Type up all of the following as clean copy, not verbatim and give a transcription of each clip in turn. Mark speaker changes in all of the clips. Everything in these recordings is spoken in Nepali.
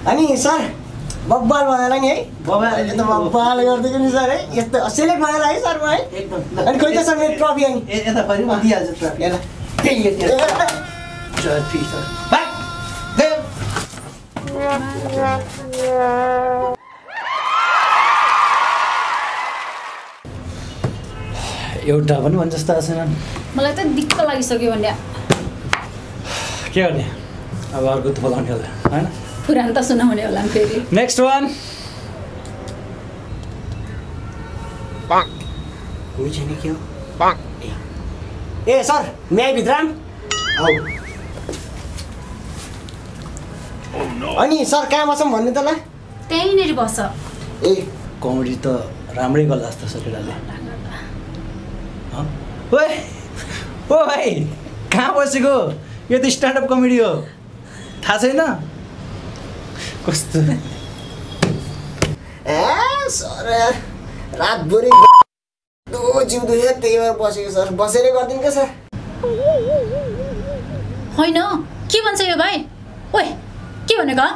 Speaker 1: अनि सर बब्बाल भयो होला नि है बब्बाल त बब्बाल गर्दिएको नि सर है यस्तो सेलेक्ट भयो होला है सर म है एकदम अनि खोइ त सर मेरो ट्रफी अनि यता फेरि म दिइहाल्छु ट्रफी हेर त्यही ट्रफी सर बाइ
Speaker 2: एउटा पनि भन्छ जस्तो छैन
Speaker 3: मलाई त दिक्क लागिसक्यो भन्ने
Speaker 2: के गर्ने अब अर्को त बोलाउने होला हैन
Speaker 3: पुरानो त सुनाउने होला फेरि
Speaker 2: नेक्स्ट वान
Speaker 1: पाङ कोही छैन के हो पाङ ए सर म्याइ भित्रम आउ अनि सर कहाँ बसौँ भन्नु त ल
Speaker 3: त्यहीँनिर बस
Speaker 1: ए
Speaker 2: कमेडी त राम्रै गर्ला जस्तो छ केटाले ओए ओ भाइ कहाँ बसेको यो त स्ट्यान्डअप कमेडी हो थाहा छैन कस्तो
Speaker 1: ए सर रातभरि जिउ दुख्यो त्यही भएर बसेको सर बसेरै गरिदिनु क्या सर
Speaker 3: होइन के भन्छ यो भाइ ओए के भनेको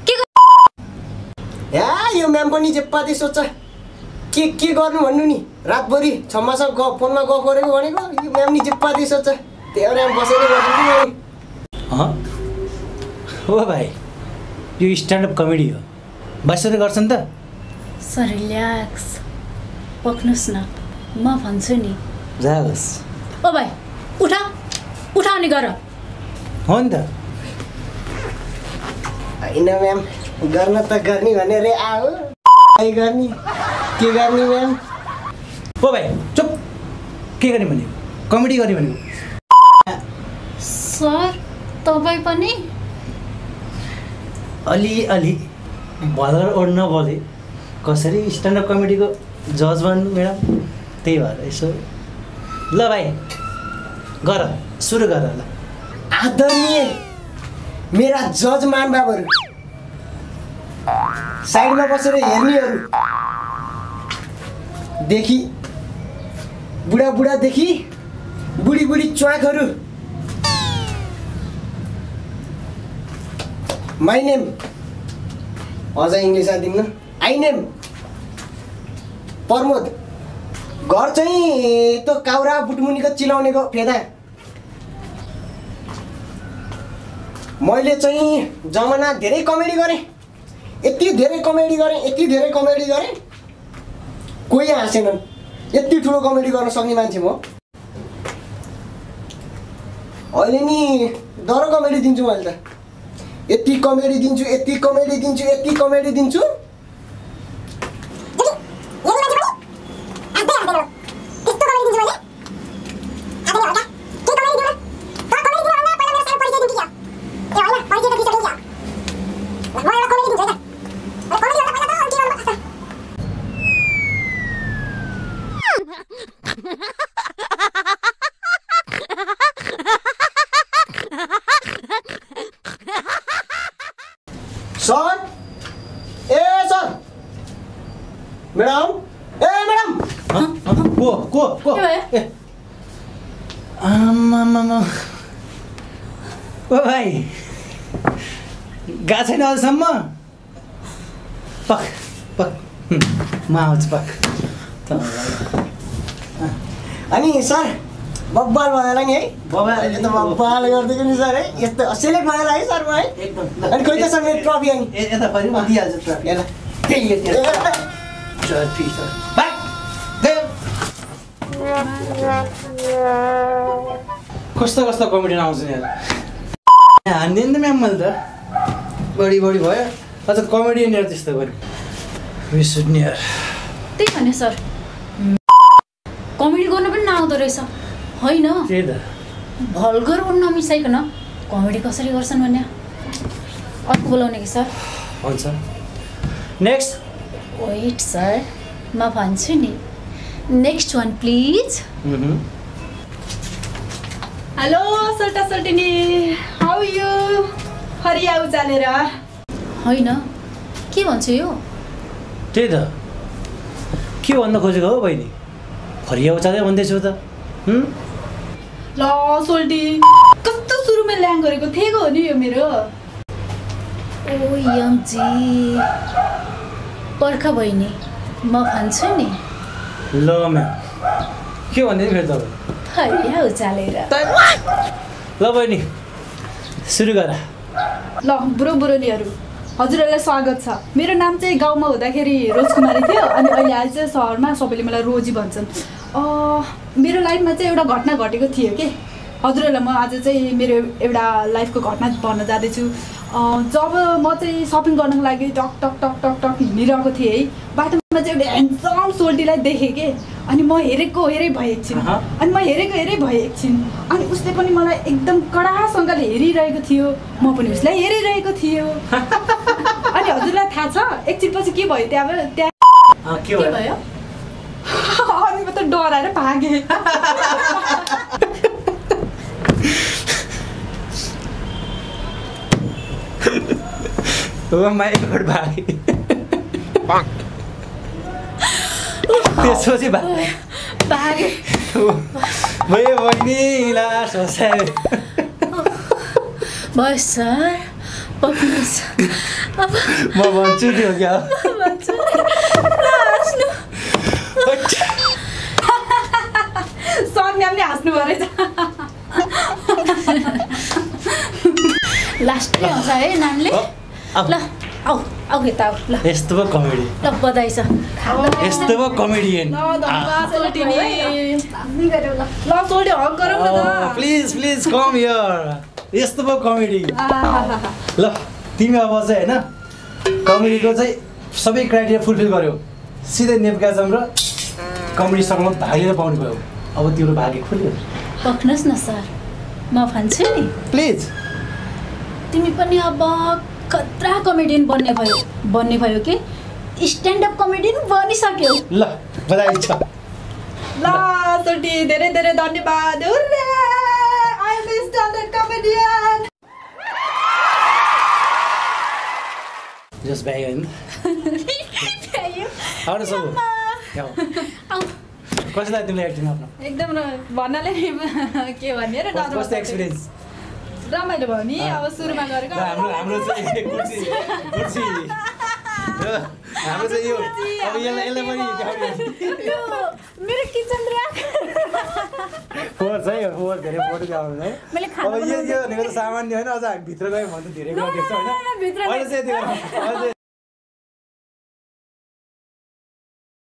Speaker 1: ए यो म्याम पनि जेपाती सोध्छ के गर्नु भन्नु नि रातभरि छम्मासँग फोनमा गफ गरेको भनेको यो म्याम नि जेपाती सोध्छ त्यही भएर बसेरै गरिदिन्छु
Speaker 2: हो भाइ यो स्ट्यान्डअप कमेडी हो बसेर गर्छ नि त
Speaker 3: सर रिल्याक्स पक्नुस् न म भन्छु नि
Speaker 2: जाओस्
Speaker 3: ओ भाइ उठा अनि गर
Speaker 2: हो नि त
Speaker 1: होइन म्याम गर्न त गर्ने भनेर आऊ गर्ने के गर्ने म्याम
Speaker 2: ओ भाइ चुप के गर्ने भनेको कमेडी गर्ने भनेको
Speaker 3: सर तपाईँ पनि
Speaker 2: अलि भदर ओड्न बोले कसरी स्ट्यान्डअप कमेडीको जज बन्नु म्याडम त्यही भएर यसो ल भाइ गर सुरु गर ल
Speaker 1: आदरणीय मेरा जज महानुभावहरू साइडमा बसेर हेर्नेहरू देखि बुढादेखि बुढी च्वाकहरू माई नेम अझ इङ्ग्लिस आदिन्न आई नेम प्रमोद घर चाहिँ त्यो काउरा बुटमुनिको चिलाउनेको फेदा मैले चाहिँ जमाना धेरै कमेडी गरेँ यति धेरै कमेडी गरेँ कोही हाँसेनन् यति ठुलो कमेडी गर्न सक्ने मान्छे म अहिले नि डर कमेडी दिन्छु मैले त यति कमेडी दिन्छु सर मैडम
Speaker 2: को आमामामा ओ भाइ गएको छैन अझसम्म पक म आउँछु पक
Speaker 1: अनि सर बब्बाल भयो होला नि है बब्बाल त बब्बाल गरिदिएको नि सर है यस्तो सेलेक्ट भयो होला है सर म है एकदम अनि खोइ त सर मेरो ट्रफी अनि
Speaker 2: यता फेरि म दिइहाल्छु ट्रफी
Speaker 1: हेर त्यही
Speaker 2: ट्रफी सर बाइ कस्तो कमेडी आउँछ नि यार हान्दिनु त म्याम मैले त बढी भयो अझ कमेडियनहरू त्यस्तो गऱ्यो रिस उठ्ने यार
Speaker 3: त्यही भने सर कमेडी गर्न पनि नआउँदो रहेछ होइन
Speaker 2: त्यही त
Speaker 3: भल्गर उड्न नमिसाइकन कमेडी कसरी गर्छन् भन्ने अर्को बोलाउने कि सर
Speaker 2: हुन्छ नेक्स्ट
Speaker 3: वेट सर म भन्छु नि नेक्स्ट वान प्लिज
Speaker 4: हेलो सोल्टा सोल्टिनी हाउ यु हरियाउ जानेर
Speaker 3: होइन के भन्छ यो
Speaker 2: त्यही त के भन्न खोजेको हो बहिनी फरियाउ चाँदै भन्दैछु त
Speaker 4: ल सोल्टी कस्तो सुरुमा ल्याङ गरेको थिएको हो नि यो मेरो
Speaker 3: ओ यमजी पर्ख बहिनी म भन्छु नि
Speaker 2: ल म्याम के भन्ने फेरि तपाईँ
Speaker 3: फरिया उचालेर
Speaker 2: ल बहिनी सुरु गर
Speaker 4: ल बुढोबुढोनीहरू हजुरहरूलाई स्वागत छ। मेरो नाम चाहिँ गाउँमा हुँदाखेरि रोजकुमारी थियो अनि अहिले आज चाहिँ सहरमा सबैले मलाई रोजी भन्छन्। मेरो लाइफमा चाहिँ एउटा घटना घटेको थियो कि हजुरहरूलाई म आज चाहिँ मेरो एउटा लाइफको घटना भन्न जाँदैछु। जब म चाहिँ सपिङ गर्नको लागि टक टक टक टक टक हिँडिरहेको थिएँ है, बाटोमा चाहिँ एउटा ह्यान्डसम सोल्टीलाई देखेँ कि अनि म हेरेको हेरै भएँ एकछिन अनि म हेरेको हेरै भएँ एकछिन अनि उसले पनि मलाई एकदम कडासँगले हेरिरहेको थियो, म पनि उसलाई हेरिरहेको थियो। अनि हजुरलाई थाहा छ एकछिन पछि के भयो त्यहाँ
Speaker 2: के भयो
Speaker 4: अनि म त डराएर भागेँ।
Speaker 2: माइकबाट भागे त्यसपछि
Speaker 3: भागे
Speaker 2: भयो बहिनी लास होस्यायो
Speaker 3: भयो सर पक्नुहोस् अब
Speaker 2: म भन्छु त्यो क्या
Speaker 3: भन्छु हाँस्नु
Speaker 4: सर म्यामले हाँस्नु परेछ।
Speaker 3: लास्टै आउँछ है नानीले ल आऊ आऊ यता आऊ ल
Speaker 2: यस्तो पो कमेडी
Speaker 3: ल बधाई छ
Speaker 2: यस्तो पो कमेडियन
Speaker 4: ल सोल्टी हक गरौँ न त
Speaker 2: प्लिज प्लिज कम हियर यस्तो पो कमेडी ल तिमी अब चाहिँ होइन कमेडीको चाहिँ सबै क्राइटेरिया फुलफिल गर्यो सिधै नेपकाजम र कमेडीसँग भागेर पाउनु भयो। अब तिम्रो भाग्य खुल्यो
Speaker 3: पक्नुहोस् न सर म भन्छु नि
Speaker 2: प्लिज
Speaker 3: तिमी पनि अब खतरा कमेडियन बन्ने भयो कि स्ट्यान्डअप कमेडियन बनिसक्यौ।
Speaker 2: ल बधाई छ।
Speaker 4: ल सोल्टी धेरै धेरै धन्यवाद। I am standup comedian.
Speaker 2: Just bag होइन आउनु सब कसरी लाग्यो तिमीलाई एक्टिङ आफ्नो
Speaker 4: एकदम भन्नाले के भन्ने र
Speaker 2: कस्तो एक्सपिरियन्स
Speaker 4: रमाइलो भयो नि। अब सुरुमा गरेको
Speaker 2: हाम्रो चाहिँ कुर्सी कुर्सी हाम्रो चाहिँ यो अब यसलाई पनि
Speaker 3: मेरो किचन ऱ्याक
Speaker 2: फोहोर छ है फोहोर धेरै फोटो आउनु है अब यो भनेको त सामान्य होइन अझ हामी भित्र गयो भने त धेरै कुरा देख्छ होइन अहिले चाहिँ